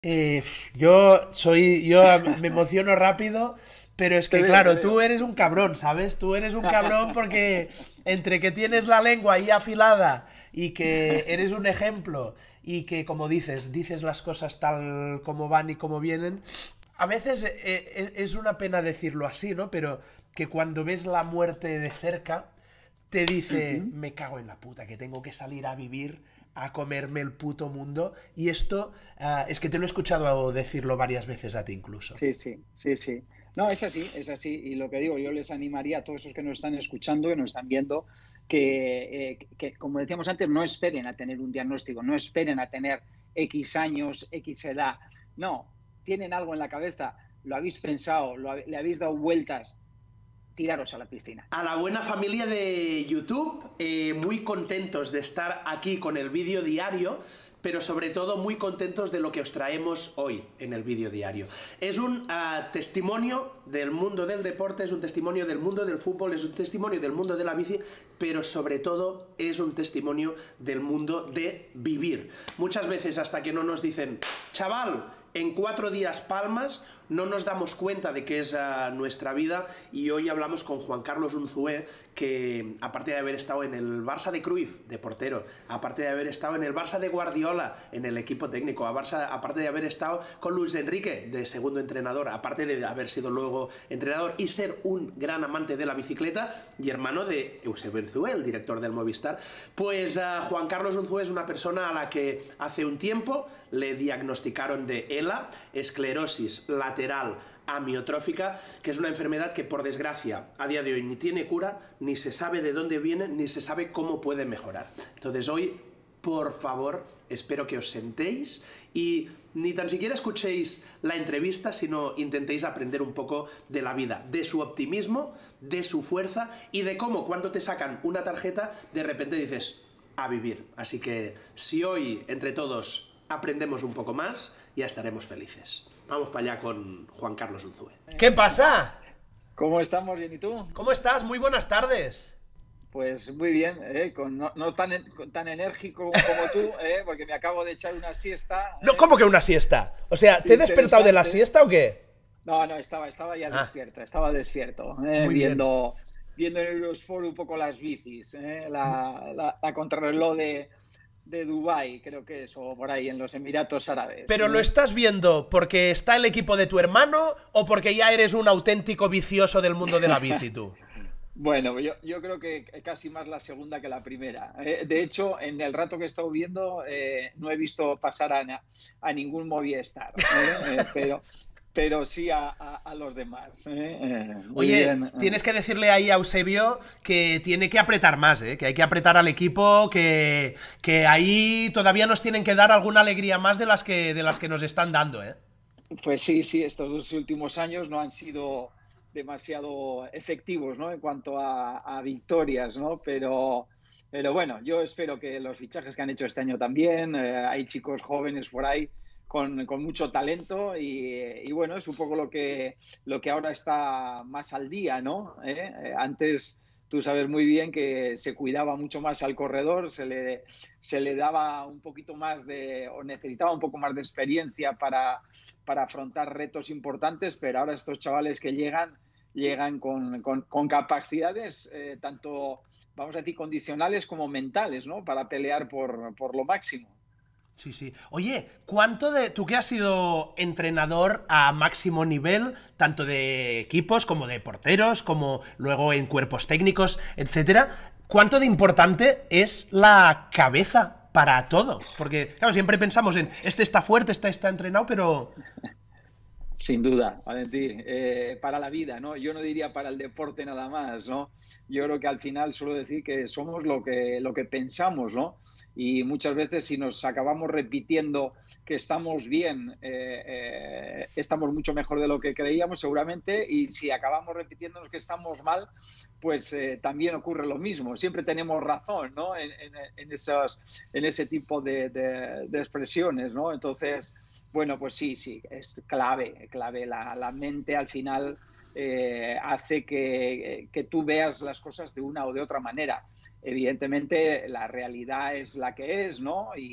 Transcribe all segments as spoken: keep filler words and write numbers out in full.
Eh, yo soy, yo me emociono rápido, pero es Te que veo, te claro, tú veo. eres un cabrón, ¿sabes? Tú eres un cabrón porque entre que tienes la lengua ahí afilada y que eres un ejemplo y que, como dices, dices las cosas tal como van y como vienen, a veces eh, eh, es una pena decirlo así, ¿no? Pero que cuando ves la muerte de cerca, te dice, Ujú. me cago en la puta, que tengo que salir a vivir, a comerme el puto mundo. Y esto uh, es que te lo he escuchado decirlo varias veces a ti incluso. Sí, sí, sí, sí. No, es así, es así. Y lo que digo, yo les animaría a todos esos que nos están escuchando y nos están viendo que, eh, que, como decíamos antes, no esperen a tener un diagnóstico, no esperen a tener X años, X edad. No, tienen algo en la cabeza, lo habéis pensado, lo, le habéis dado vueltas, tiraros a la piscina. A la buena familia de YouTube, eh, muy contentos de estar aquí con el vídeo diario, pero sobre todo muy contentos de lo que os traemos hoy en el vídeo diario. Es un uh, testimonio del mundo del deporte, es un testimonio del mundo del fútbol, es un testimonio del mundo de la bici, pero sobre todo es un testimonio del mundo de vivir. Muchas veces hasta que no nos dicen, chaval, en cuatro días palmas, no nos damos cuenta de que es uh, nuestra vida, y hoy hablamos con Juan Carlos Unzué, que aparte de haber estado en el Barça de Cruyff, de portero, aparte de haber estado en el Barça de Guardiola, en el equipo técnico, a Barça, aparte de haber estado con Luis Enrique, de segundo entrenador, aparte de haber sido luego entrenador y ser un gran amante de la bicicleta, y hermano de Eusebio Unzué, el director del Movistar, pues uh, Juan Carlos Unzué es una persona a la que hace un tiempo le diagnosticaron de E L A, esclerosis lateral amiotrófica, que es una enfermedad que, por desgracia, a día de hoy ni tiene cura, ni se sabe de dónde viene, ni se sabe cómo puede mejorar. Entonces hoy, por favor, espero que os sentéis y ni tan siquiera escuchéis la entrevista, sino intentéis aprender un poco de la vida, de su optimismo, de su fuerza y de cómo cuando te sacan una tarjeta, de repente dices, a vivir. Así que si hoy, entre todos, aprendemos un poco más, ya estaremos felices. Vamos para allá con Juan Carlos Unzué. ¿Qué pasa? ¿Cómo estamos? ¿Bien y tú? ¿Cómo estás? Muy buenas tardes. Pues muy bien, ¿eh? Con, no, no tan, tan enérgico como tú, ¿eh? Porque me acabo de echar una siesta, No, ¿eh? ¿cómo que una siesta? O sea, ¿te he despertado de la Interesante. siesta o qué? No, no, estaba, estaba ya Ah, despierto, estaba despierto, ¿eh? muy bien. Viendo, viendo en Eurosport un poco las bicis, ¿eh? La, la, la contrarreloj de, de Dubái, creo que es, o por ahí en los Emiratos Árabes, ¿Pero lo ¿eh? estás viendo porque está el equipo de tu hermano o porque ya eres un auténtico vicioso del mundo de la bici tú? Bueno, yo, yo creo que casi más la segunda que la primera. Eh, de hecho, en el rato que he estado viendo, eh, no he visto pasar a, a ningún Movistar, ¿eh? Eh, pero, pero sí a, a, a los demás. ¿eh? Eh, muy Oye, bien. eh. tienes que decirle ahí a Eusebio que tiene que apretar más, ¿eh? Que hay que apretar al equipo, que, que ahí todavía nos tienen que dar alguna alegría más de las que, de las que nos están dando, ¿eh? Pues sí, sí, estos dos últimos años no han sido demasiado efectivos, ¿no? En cuanto a, a victorias, ¿no? Pero, pero bueno, yo espero que los fichajes que han hecho este año también, eh, hay chicos jóvenes por ahí con, con mucho talento y, y, bueno, es un poco lo que, lo que ahora está más al día, ¿no? ¿Eh? Eh, Antes tú sabes muy bien que se cuidaba mucho más al corredor, se le, se le daba un poquito más de, o necesitaba un poco más de experiencia para, para afrontar retos importantes, pero ahora estos chavales que llegan, llegan con, con, con capacidades eh, tanto, vamos a decir, condicionales como mentales, ¿no? Para pelear por, por lo máximo. Sí, sí. Oye, ¿cuánto de... Tú que has sido entrenador a máximo nivel, tanto de equipos como de porteros, como luego en cuerpos técnicos, etcétera, ¿cuánto de importante es la cabeza para todo? Porque, claro, siempre pensamos en, este está fuerte, este está entrenado, pero... Sin duda, Valentín, eh, para la vida, ¿no? Yo no diría para el deporte nada más, ¿no? Yo creo que al final suelo decir que somos lo que, lo que pensamos, ¿no? Y muchas veces si nos acabamos repitiendo que estamos bien, eh, eh, estamos mucho mejor de lo que creíamos seguramente, y si acabamos repitiéndonos que estamos mal, pues eh, también ocurre lo mismo. Siempre tenemos razón, ¿no? En, en, en, esos, en ese tipo de, de, de expresiones, ¿no? Entonces, bueno, pues sí, sí, es clave, clave. La, la mente al final eh, hace que, que tú veas las cosas de una o de otra manera. Evidentemente, la realidad es la que es, ¿no? Y,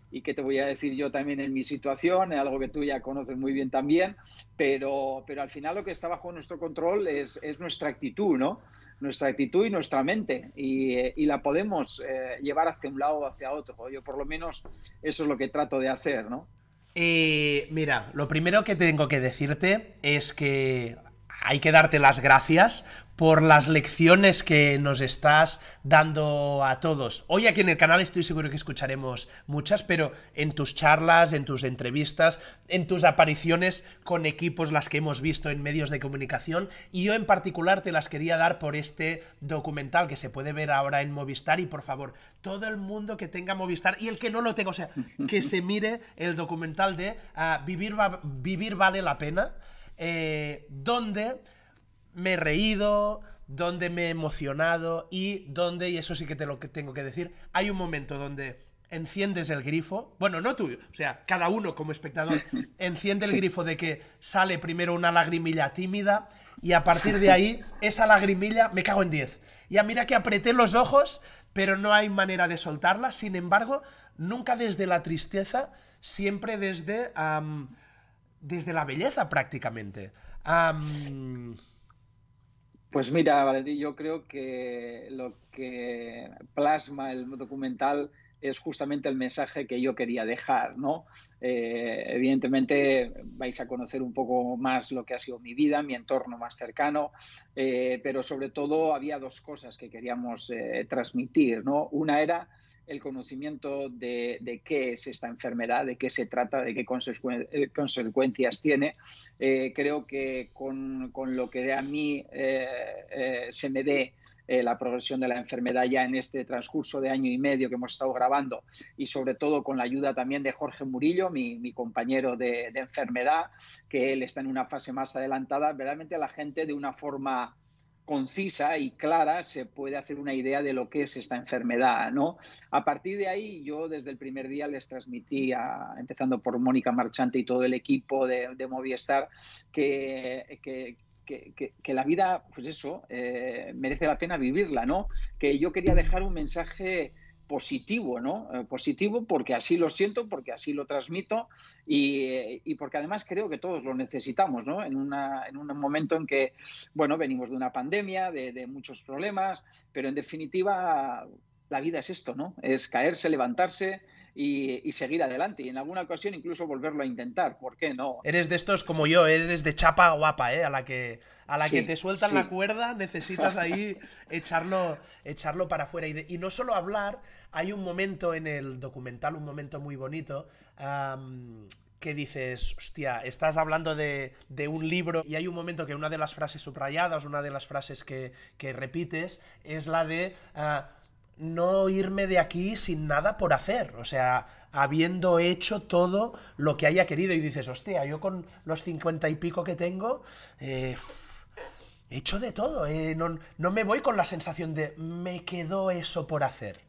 y qué te voy a decir yo también en mi situación, algo que tú ya conoces muy bien también, pero, pero al final lo que está bajo nuestro control es, es nuestra actitud, ¿no? Nuestra actitud y nuestra mente, y, y la podemos eh, llevar hacia un lado o hacia otro. Yo por lo menos eso es lo que trato de hacer, ¿no? Eh, mira, lo primero que tengo que decirte es que hay que darte las gracias por las lecciones que nos estás dando a todos. Hoy aquí en el canal estoy seguro que escucharemos muchas, pero en tus charlas, en tus entrevistas, en tus apariciones con equipos, las que hemos visto en medios de comunicación, y yo en particular te las quería dar por este documental que se puede ver ahora en Movistar. Y por favor, todo el mundo que tenga Movistar y el que no lo tenga, o sea, que se mire el documental de uh, Vivir, va, Vivir vale la pena, eh, donde me he reído, donde me he emocionado y donde, y eso sí que te lo que tengo que decir, hay un momento donde enciendes el grifo, bueno, no tú, o sea, cada uno como espectador enciende el grifo de que sale primero una lagrimilla tímida y a partir de ahí, esa lagrimilla, me cago en diez. Ya mira que apreté los ojos, pero no hay manera de soltarla. Sin embargo, nunca desde la tristeza, siempre desde, um, desde la belleza prácticamente. Um, Pues mira, Valentín, yo creo que lo que plasma el documental es justamente el mensaje que yo quería dejar, ¿no? Eh, evidentemente vais a conocer un poco más lo que ha sido mi vida, mi entorno más cercano, eh, pero sobre todo había dos cosas que queríamos eh, transmitir, ¿no? Una era el conocimiento de, de qué es esta enfermedad, de qué se trata, de qué consecuencias tiene. Eh, creo que con, con lo que a mí eh, eh, se me dé eh, la progresión de la enfermedad ya en este transcurso de año y medio que hemos estado grabando, y sobre todo con la ayuda también de Jorge Murillo, mi, mi compañero de, de enfermedad, que él está en una fase más adelantada, realmente a la gente de una forma concisa y clara se puede hacer una idea de lo que es esta enfermedad, ¿no? A partir de ahí, yo desde el primer día les transmití, a, empezando por Mónica Marchante y todo el equipo de, de Movistar, que, que, que, que, que la vida, pues eso, eh, merece la pena vivirla, ¿no? Que yo quería dejar un mensaje positivo, ¿no? Eh, positivo porque así lo siento, porque así lo transmito y, y porque además creo que todos lo necesitamos, ¿no? En, una, en un momento en que, bueno, venimos de una pandemia, de, de muchos problemas, pero en definitiva la vida es esto, ¿no? Es caerse, levantarse y, y seguir adelante y en alguna ocasión incluso volverlo a intentar, ¿por qué no? Eres de estos como yo, eres de chapa guapa, ¿eh? A la que, a la Sí, que te sueltan sí. la cuerda, necesitas ahí echarlo, echarlo para afuera. Y, de, y no solo hablar, hay un momento en el documental, un momento muy bonito, um, que dices, hostia, estás hablando de, de un libro y hay un momento que una de las frases subrayadas, una de las frases que, que repites, es la de... Uh, no irme de aquí sin nada por hacer, o sea, habiendo hecho todo lo que haya querido. Y dices, hostia, yo con los cincuenta y pico que tengo, eh, he hecho de todo, eh, no, no me voy con la sensación de me quedó eso por hacer.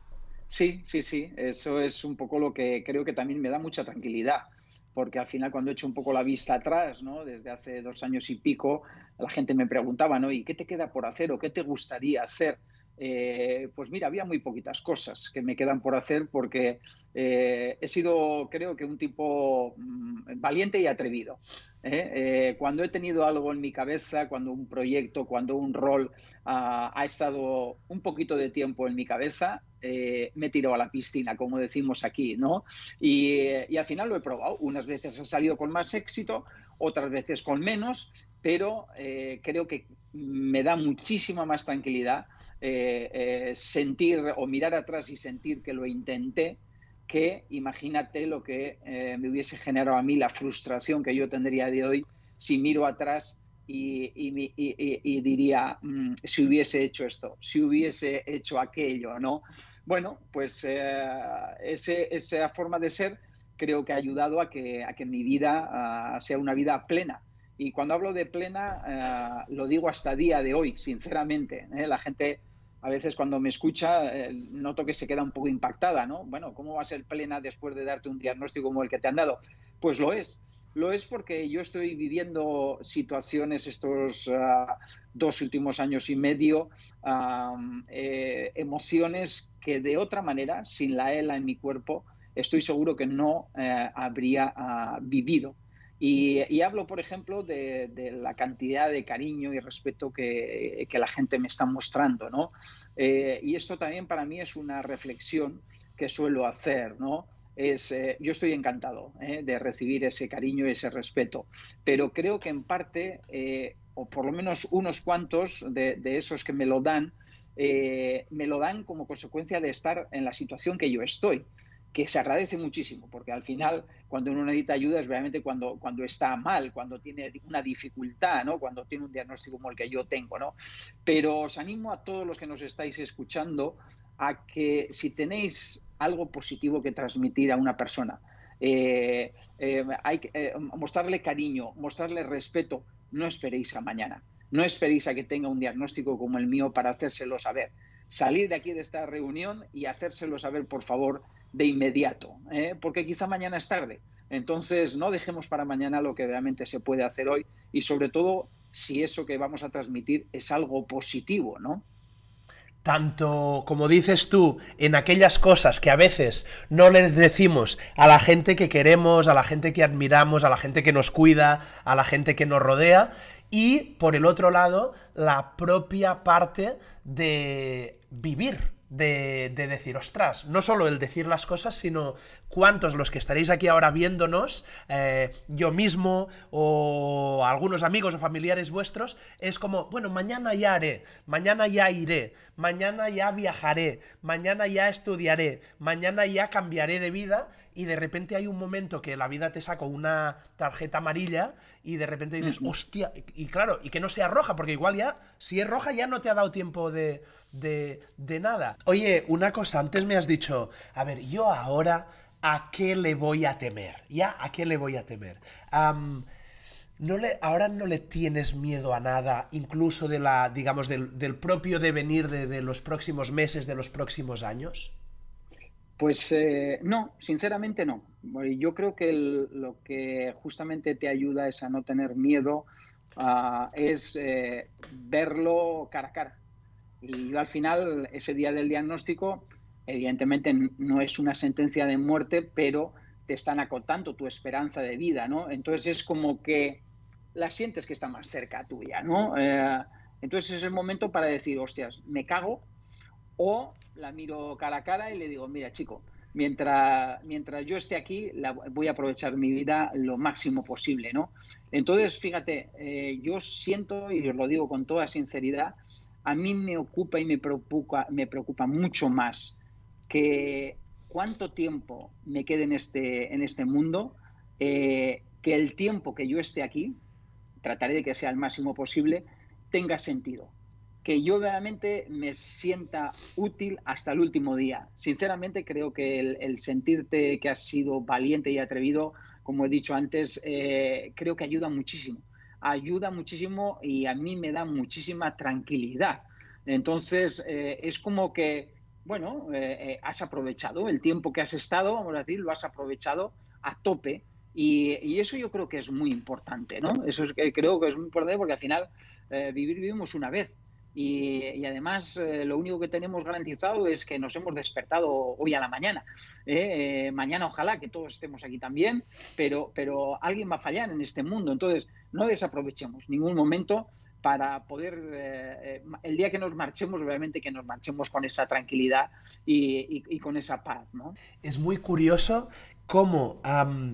Sí, sí, sí, eso es un poco lo que creo que también me da mucha tranquilidad, porque al final cuando he hecho un poco la vista atrás, ¿no? Desde hace dos años y pico, la gente me preguntaba, ¿no? ¿Y qué te queda por hacer o qué te gustaría hacer? Eh, pues mira, había muy poquitas cosas que me quedan por hacer porque eh, he sido, creo que un tipo mmm, valiente y atrevido. ¿eh? Eh, cuando he tenido algo en mi cabeza, cuando un proyecto, cuando un rol uh, ha estado un poquito de tiempo en mi cabeza, eh, me tiro a la piscina, como decimos aquí, ¿no? Y, y al final lo he probado. Unas veces ha salido con más éxito, otras veces con menos, pero eh, creo que me da muchísima más tranquilidad eh, eh, sentir o mirar atrás y sentir que lo intenté, que imagínate lo que eh, me hubiese generado a mí la frustración que yo tendría de hoy si miro atrás y, y, y, y, y diría mmm, si hubiese hecho esto, si hubiese hecho aquello, ¿no? Bueno, pues eh, ese, esa forma de ser creo que ha ayudado a que, a que mi vida uh, sea una vida plena. Y cuando hablo de plena, uh, lo digo hasta día de hoy, sinceramente. ¿eh? La gente a veces cuando me escucha eh, noto que se queda un poco impactada, ¿no? Bueno, ¿cómo va a ser plena después de darte un diagnóstico como el que te han dado? Pues lo es. Lo es porque yo estoy viviendo situaciones estos uh, dos últimos años y medio, uh, eh, emociones que de otra manera, sin la ELA en mi cuerpo, estoy seguro que no eh, habría uh, vivido. Y, y hablo, por ejemplo, de, de la cantidad de cariño y respeto que, que la gente me está mostrando, ¿no? Eh, y esto también para mí es una reflexión que suelo hacer, ¿no? Es, eh, yo estoy encantado eh, de recibir ese cariño y ese respeto, pero creo que en parte, eh, o por lo menos unos cuantos de, de esos que me lo dan, eh, me lo dan como consecuencia de estar en la situación que yo estoy, que se agradece muchísimo, porque al final cuando uno necesita ayuda es realmente cuando, cuando está mal, cuando tiene una dificultad, ¿no? Cuando tiene un diagnóstico como el que yo tengo, ¿no? Pero os animo a todos los que nos estáis escuchando a que si tenéis algo positivo que transmitir a una persona, eh, eh, hay que eh, mostrarle cariño, mostrarle respeto, no esperéis a mañana, no esperéis a que tenga un diagnóstico como el mío para hacérselo saber. Salir de aquí de esta reunión y hacérselo saber, por favor, de inmediato, ¿eh? Porque quizá mañana es tarde. Entonces, no dejemos para mañana lo que realmente se puede hacer hoy y, sobre todo, si eso que vamos a transmitir es algo positivo, ¿no? Tanto, como dices tú, en aquellas cosas que a veces no les decimos a la gente que queremos, a la gente que admiramos, a la gente que nos cuida, a la gente que nos rodea, y, por el otro lado, la propia parte de vivir. De, de decir, ostras, no solo el decir las cosas, sino cuántos los que estaréis aquí ahora viéndonos, eh, yo mismo o algunos amigos o familiares vuestros, es como, bueno, mañana ya haré, mañana ya iré, mañana ya viajaré, mañana ya estudiaré, mañana ya cambiaré de vida, y de repente hay un momento que la vida te saca una tarjeta amarilla y de repente dices, hostia, y claro, y que no sea roja, porque igual ya, si es roja ya no te ha dado tiempo de, de, de nada. Oye, una cosa, antes me has dicho, a ver, yo ahora, ¿a qué le voy a temer? ¿Ya? ¿A qué le voy a temer? Um, no le, ¿Ahora no le tienes miedo a nada, incluso de la, digamos, del, del propio devenir de, de los próximos meses, de los próximos años? Pues eh, no, sinceramente no. Yo creo que el, lo que justamente te ayuda es a no tener miedo, uh, es eh, verlo cara a cara. Y yo al final, ese día del diagnóstico, evidentemente no es una sentencia de muerte, pero te están acotando tu esperanza de vida, ¿no? Entonces es como que la sientes que está más cerca tuya, ¿no? Eh, entonces es el momento para decir, hostias, me cago, o la miro cara a cara y le digo, mira, chico, mientras, mientras yo esté aquí, la, voy a aprovechar mi vida lo máximo posible, ¿no? Entonces, fíjate, eh, yo siento, y os lo digo con toda sinceridad, a mí me ocupa y me preocupa, me preocupa mucho más que cuánto tiempo me quede en este, en este mundo, eh, que el tiempo que yo esté aquí, trataré de que sea el máximo posible, tenga sentido. Que yo realmente me sienta útil hasta el último día. Sinceramente creo que el, el sentirte que has sido valiente y atrevido, como he dicho antes, eh, creo que ayuda muchísimo. Ayuda muchísimo y a mí me da muchísima tranquilidad. Entonces, eh, es como que, bueno, eh, eh, has aprovechado el tiempo que has estado, vamos a decir, lo has aprovechado a tope. Y, y eso yo creo que es muy importante, ¿no? Eso es, creo que es muy importante porque al final eh, vivir vivimos una vez. Y, y además eh, lo único que tenemos garantizado es que nos hemos despertado hoy a la mañana. ¿eh? Eh, mañana ojalá que todos estemos aquí también, pero, pero alguien va a fallar en este mundo. Entonces no desaprovechemos ningún momento para poder, eh, el día que nos marchemos, realmente que nos marchemos con esa tranquilidad y, y, y con esa paz, ¿no? Es muy curioso cómo... Um...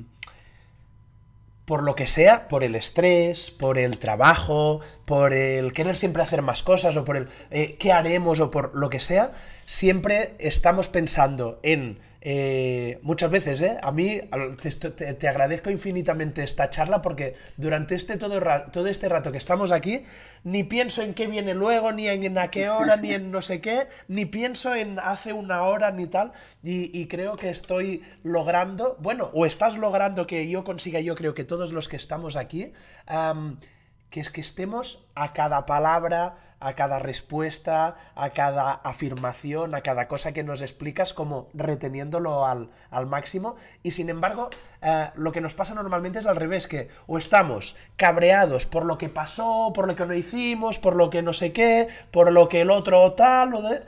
por lo que sea, por el estrés, por el trabajo, por el querer siempre hacer más cosas, o por el eh, qué haremos, o por lo que sea, siempre estamos pensando en, eh, muchas veces, ¿eh? A mí te, te, te agradezco infinitamente esta charla, porque durante este todo, todo este rato que estamos aquí, ni pienso en qué viene luego, ni en a qué hora, ni en no sé qué, ni pienso en hace una hora, ni tal, y, y creo que estoy logrando, bueno, o estás logrando que yo consiga, yo creo que todos los que estamos aquí, um, que es que estemos a cada palabra, a cada respuesta, a cada afirmación, a cada cosa que nos explicas, como reteniéndolo al, al máximo. Y sin embargo, eh, lo que nos pasa normalmente es al revés, que o estamos cabreados por lo que pasó, por lo que no hicimos, por lo que no sé qué, por lo que el otro tal, o de...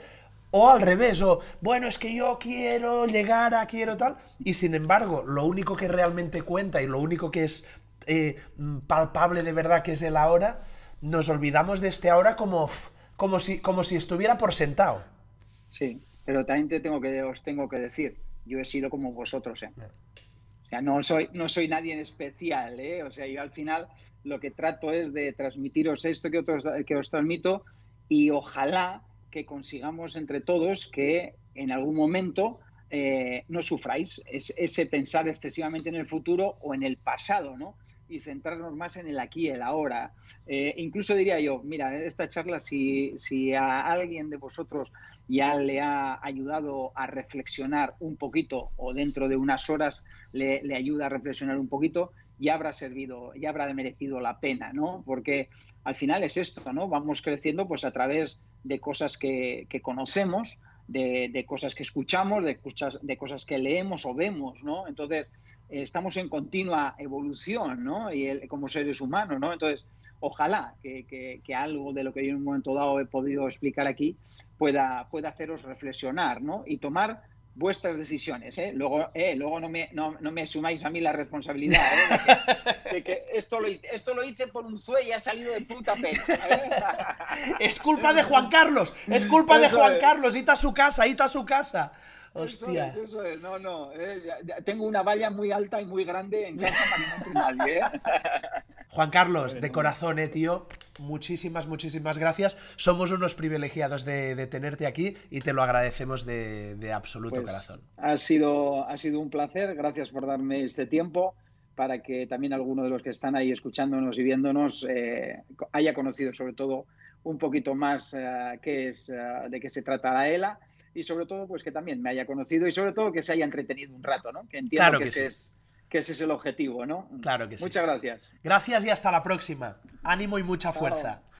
O al revés, o bueno, es que yo quiero llegar a, quiero tal, y sin embargo, lo único que realmente cuenta y lo único que es eh, palpable de verdad que es el ahora, nos olvidamos de este ahora como, como, si, como si estuviera por sentado. Sí, pero también te tengo que, os tengo que decir, yo he sido como vosotros, ¿eh? O sea, no soy, no soy nadie en especial, ¿eh? O sea, yo al final lo que trato es de transmitiros esto que, otros, que os transmito y ojalá que consigamos entre todos que en algún momento eh, no sufráis es, ese pensar excesivamente en el futuro o en el pasado, ¿no? Y centrarnos más en el aquí y el ahora. Eh, incluso diría yo, mira, esta charla, si, si a alguien de vosotros ya le ha ayudado a reflexionar un poquito o dentro de unas horas le, le ayuda a reflexionar un poquito, ya habrá servido, ya habrá merecido la pena, ¿no? Porque al final es esto, ¿no? Vamos creciendo pues a través de cosas que, que conocemos, de, de cosas que escuchamos, de, escuchas, de cosas que leemos o vemos, ¿no? Entonces, eh, estamos en continua evolución, ¿no? Y el, como seres humanos, ¿no? Entonces, ojalá que, que, que algo de lo que yo en un momento dado he podido explicar aquí pueda, pueda haceros reflexionar, ¿no? Y tomar vuestras decisiones, ¿eh? Luego, eh, luego no, me, no, no me asumáis a mí la responsabilidad, ¿eh? De que, de que esto, lo, esto lo hice por un sue y ha salido de puta pena, ¿eh? Es culpa de Juan Carlos, es culpa de Eso Juan es. Carlos, ita a su casa, ita a su casa. Hostia. Eso es, eso es. No, no, eh, tengo una valla muy alta y muy grande en casa para que no entre nadie, ¿eh? Juan Carlos, de corazón, eh, tío, muchísimas, muchísimas gracias. Somos unos privilegiados de, de tenerte aquí y te lo agradecemos de, de absoluto Pues corazón. ha sido, ha sido un placer, gracias por darme este tiempo para que también alguno de los que están ahí escuchándonos y viéndonos eh, haya conocido sobre todo un poquito más uh, qué es, uh, de qué se trata la ELA y sobre todo pues que también me haya conocido y sobre todo que se haya entretenido un rato, ¿no? Que entiendo Claro que, que ese sí. es, que ese es el objetivo, ¿no? Claro que sí. Muchas gracias. Gracias y hasta la próxima. Ánimo y mucha Chao. fuerza.